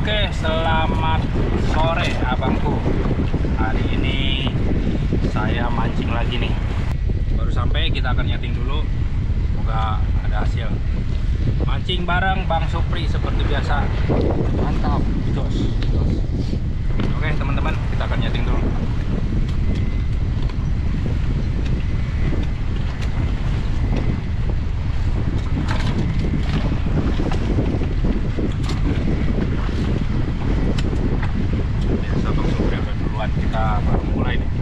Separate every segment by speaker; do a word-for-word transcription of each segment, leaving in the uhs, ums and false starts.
Speaker 1: Oke, selamat sore abangku. Hari ini saya mancing lagi nih. Baru sampai, kita akan nyeting dulu. Semoga ada hasil. Mancing bareng Bang Supri seperti biasa. Mantap, jos. Oke teman-teman, kita akan nyeting dulu. Kita baru mulai nih.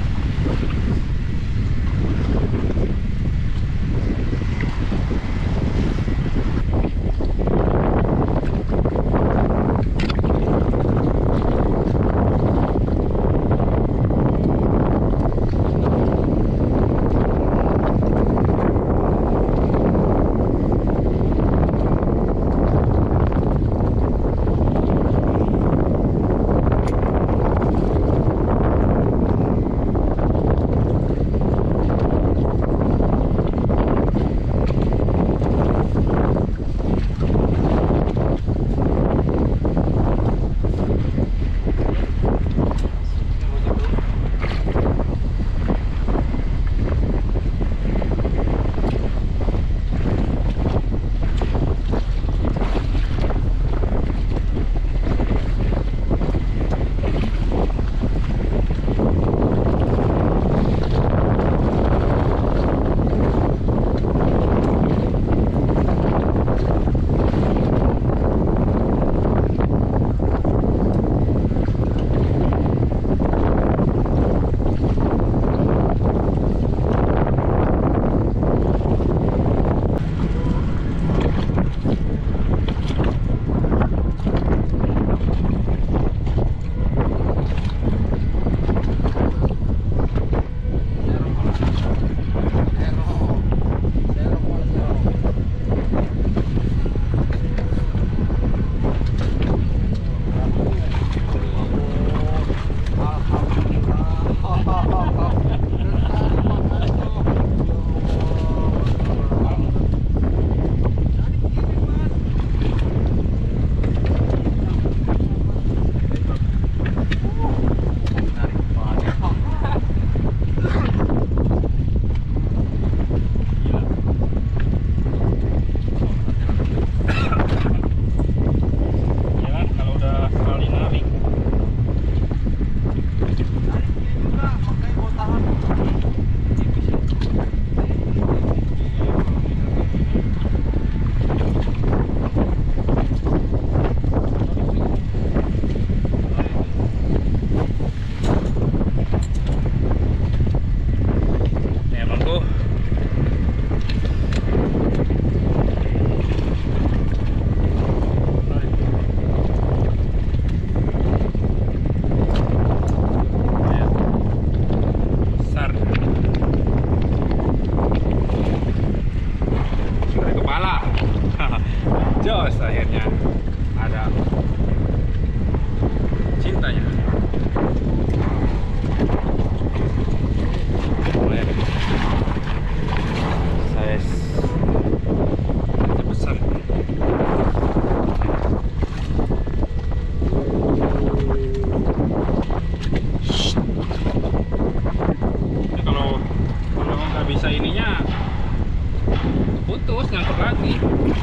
Speaker 1: Jos, akhirnya ada cintanya. Lumayan. Size besar. Ini kalau kalau nggak bisa ininya putus, ngangkut lagi.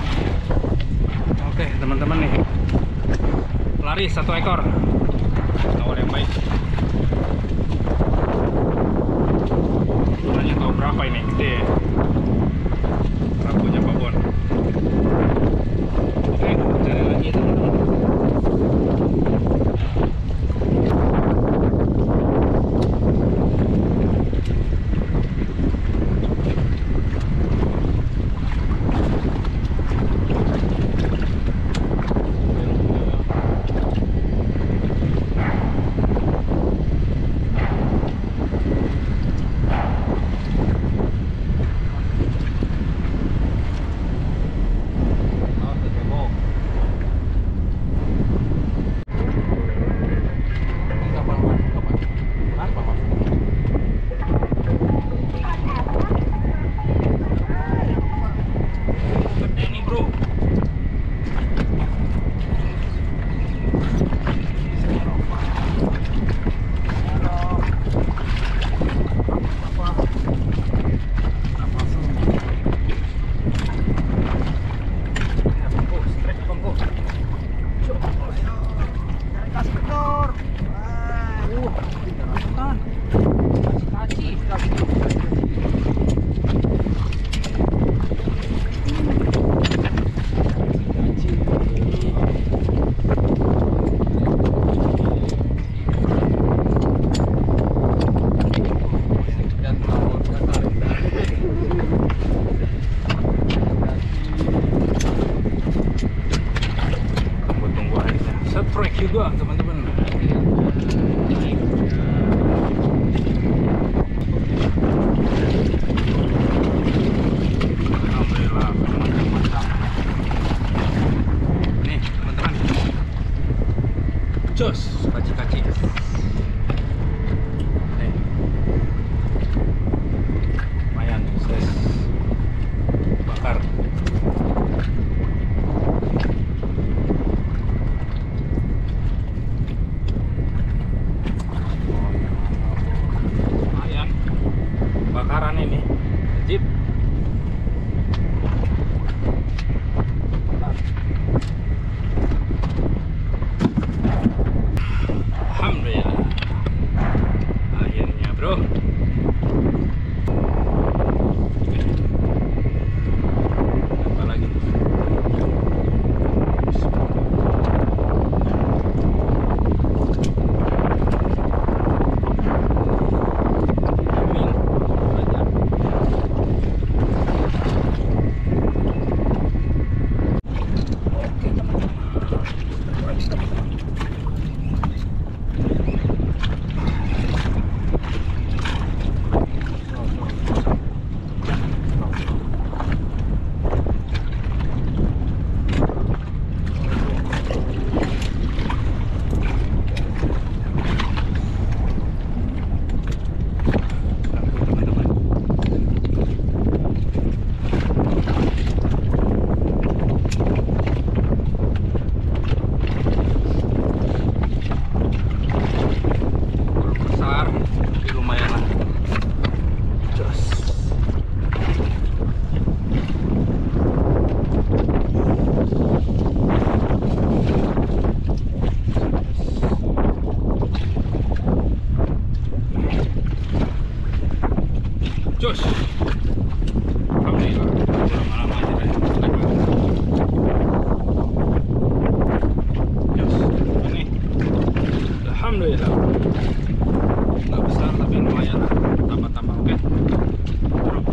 Speaker 1: Oke teman-teman nih, laris satu ekor awal yang baik. Nanya tahu berapa ini, gede rambutnya babon. Oke, cari lagi teman-teman. Sip. Alhamdulillah. Akhirnya, bro. Apa lagi? Jos. Alhamdulillah. Lama-lama aja deh. Jos. Ini. Alhamdulillah. Nggak besar tapi lumayan lah. Tambah-tambah, oke. Terus.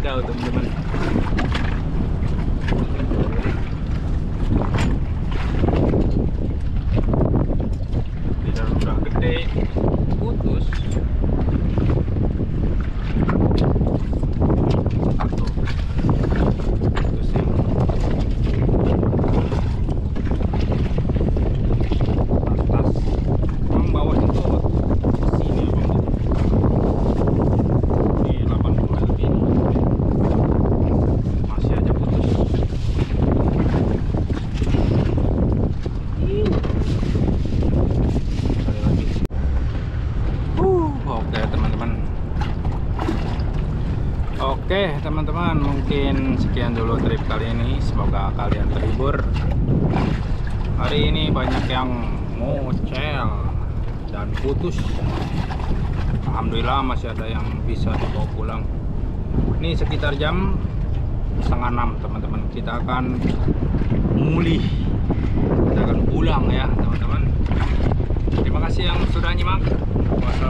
Speaker 1: wadidaw teman-teman. Tidak udah gede, putus. Satu. Putus ini. Atas. Emang bawah itu sini bang. Ini delapan puluh lebih. Masih aja putus. Sekali lagi. Uh, oke teman-teman. Oke teman-teman, mungkin sekian dulu trip kali ini. Semoga kalian terhibur. Hari ini banyak yang ngocel dan putus. Alhamdulillah masih ada yang bisa dibawa pulang. Ini sekitar jam setengah enam teman-teman. Kita akan mulih, kita akan pulang ya teman-teman. Terima kasih yang sudah nyimak. Wassalamualaikum.